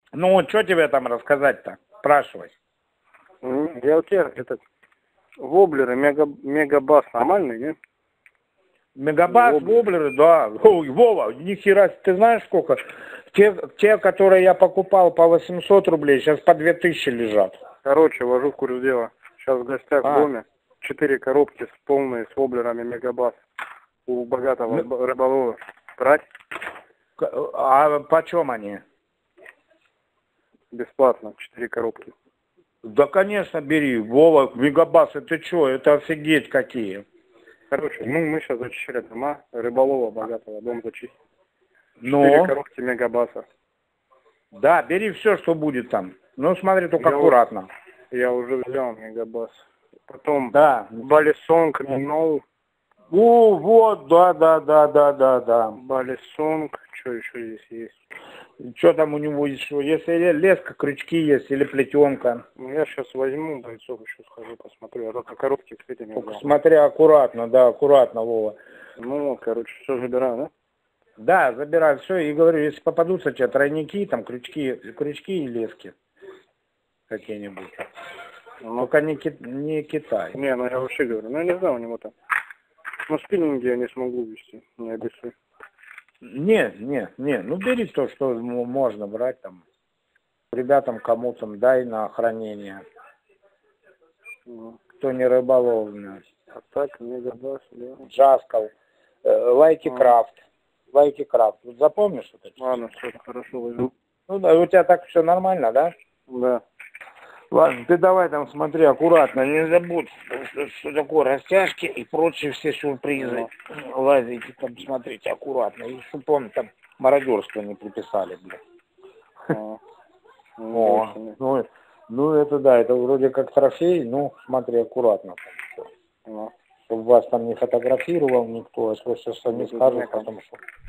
Ну, вот что тебе там рассказать-то? Спрашивай. Я у тебя этот воблеры, мегабас нормальный, нет? Мегабас, воблеры, да. Ой, Вова, нихера, ты знаешь сколько? Те, которые я покупал по 800 рублей, сейчас по 2000 лежат. Короче, вожу в курс дела. Сейчас в гостях в доме. 4 коробки с полные, с воблерами мегабас. У богатого рыболова. Брать? А почем они? Бесплатно, 4 коробки. Да, конечно, бери. Вова, мегабасы, ты что? Это офигеть какие. Короче, мы сейчас зачищали дома рыболова богатого, дом зачистили. 4 Но? коробки мегабаса. Да, бери все, что будет там. Ну, смотри, только аккуратно. Я уже взял мегабас. Потом да. Балисонг, Ноу. Вот, да. Балисонг, что еще здесь есть? Что там у него еще? Если леска, крючки есть или плетенка. Ну, я сейчас возьму бойцов, еще схожу, посмотрю. Я только коробки с этими только смотри аккуратно, да, аккуратно, Вова. Ну, вот, короче, все забираю, да? Да, забирай все и говорю, если попадутся тебе тройники, там крючки и лески какие-нибудь. Ну, только не Китай. Не, ну я вообще говорю, ну я не знаю у него там. Но спиннинги я не смогу вести, не обещаю. Не, ну бери то, что можно брать там. Ребятам кому-то дай на хранение. Кто не рыболовный. А так, мегабас, да. Джаскал, Лайкикрафт. Лайкикрафт. Вот запомнишь это? Ладно, все, хорошо, возьму. Ну да, у тебя так все нормально, да? Да. Ладно, ты давай там смотри аккуратно, не забудь, что такое растяжки и прочие все сюрпризы. Лазите там, смотрите аккуратно, и чтобы он там мародерство не приписали, блядь. Ну это да, это вроде как трофей, ну смотри аккуратно. Чтобы вас там не фотографировал никто, если что не скажут, потому что